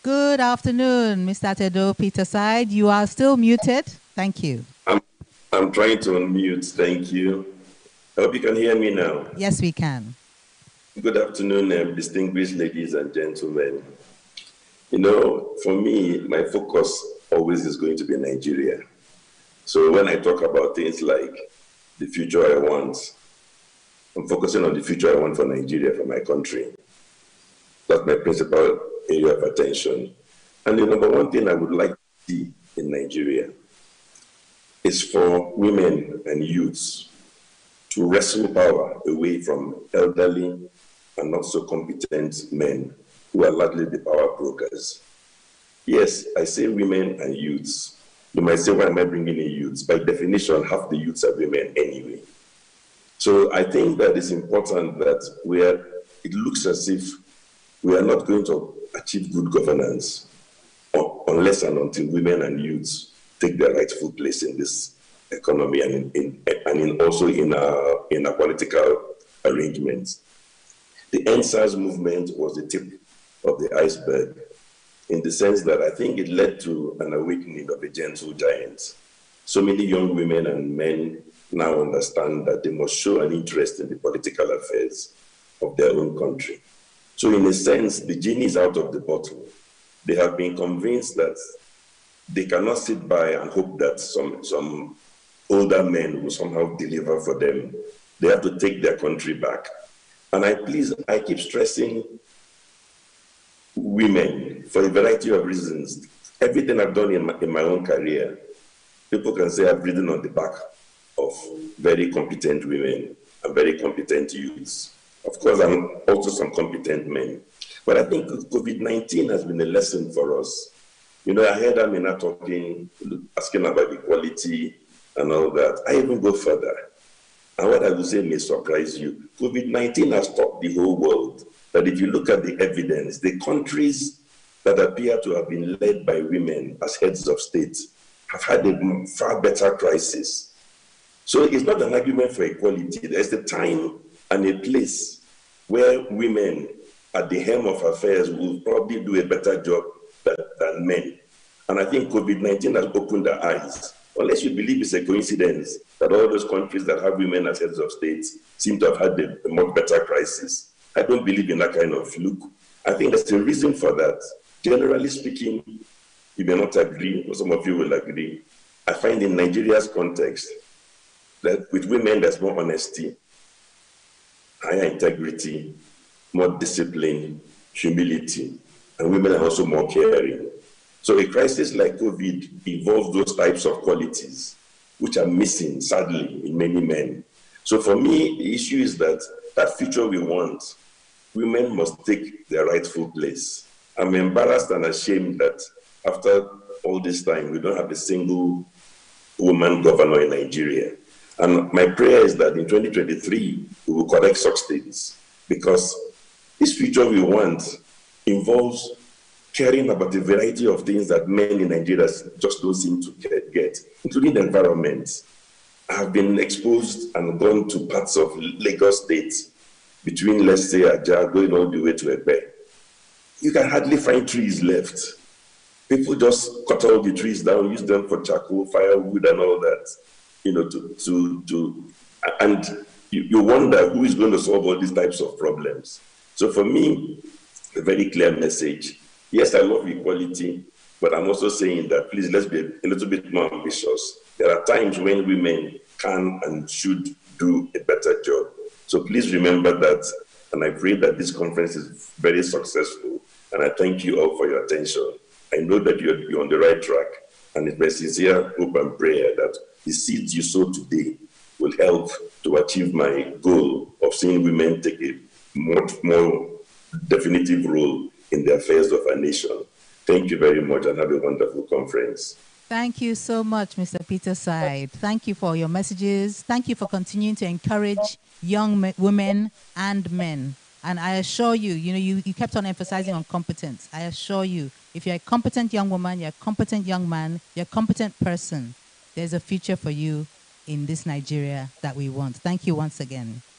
Good afternoon, Mr. Atedo, Peterside. You are still muted. Thank you. I'm trying to unmute. Thank you. I hope you can hear me now. Yes, we can. Good afternoon, distinguished ladies and gentlemen. You know, for me, my focus always is going to be Nigeria. So when I talk about things like the future I want, I'm focusing on the future I want for Nigeria, for my country. That's my principal area of attention. And the number one thing I would like to see in Nigeria is for women and youths to wrestle power away from elderly and not so competent men who are largely the power brokers. Yes, I say women and youths. You might say, why am I bringing in youths? By definition, half the youths are women anyway. So I think that it's important that it looks as if we are not going to achieve good governance unless and until women and youths take their rightful place in this economy and also in our political arrangements. The NSAS movement was the tip of the iceberg in the sense that I think it led to an awakening of a gentle giant. So many young women and men now understand that they must show an interest in the political affairs of their own country. So in a sense, the genie is out of the bottle. They have been convinced that they cannot sit by and hope that some older men will somehow deliver for them. They have to take their country back. And I keep stressing women for a variety of reasons. Everything I've done in my own career, people can say I've ridden on the back of very competent women and very competent youths. Of course, I'm also some competent men. But I think COVID-19 has been a lesson for us. You know, I heard Amina asking about equality and all that. I even go further. And what I will say may surprise you. COVID-19 has taught the whole world that if you look at the evidence, the countries that appear to have been led by women as heads of state have had a far better crisis. So it's not an argument for equality. There's a time and a place where women at the helm of affairs will probably do a better job than men. And I think COVID-19 has opened our eyes. Unless you believe it's a coincidence that all those countries that have women as heads of states seem to have had a much better crisis. I don't believe in that kind of fluke. I think there's a reason for that. Generally speaking, you may not agree, or some of you will agree. I find in Nigeria's context that with women there's more honesty, higher integrity, more discipline, humility, and women are also more caring. So a crisis like COVID involves those types of qualities, which are missing, sadly, in many men. So for me, the issue is that future we want, women must take their rightful place. I'm embarrassed and ashamed that after all this time, we don't have a single woman governor in Nigeria. And my prayer is that in 2023, we will correct such things, because this future we want involves caring about a variety of things that men in Nigeria just don't seem to get, including the environment. I have been exposed and gone to parts of Lagos State, between, let's say, Ajah, going all the way to Ebe. You can hardly find trees left. People just cut all the trees down, use them for charcoal, firewood, and all that. You know, and you wonder who is going to solve all these types of problems. So for me, a very clear message. Yes, I love equality, but I'm also saying that please let's be a little bit more ambitious. There are times when women can and should do a better job. So please remember that, and I pray that this conference is very successful, and I thank you all for your attention. I know that you're on the right track, and it's my sincere hope and prayer that the seeds you sow today will help to achieve my goal of seeing women take a much more definitive role in the affairs of our nation. Thank you very much and have a wonderful conference. Thank you so much, Mr. Peterside. Thank you for your messages. Thank you for continuing to encourage young women and men. And I assure you, you kept on emphasizing on competence. I assure you, if you're a competent young woman, you're a competent young man, you're a competent person, there's a future for you in this Nigeria that we want. Thank you once again.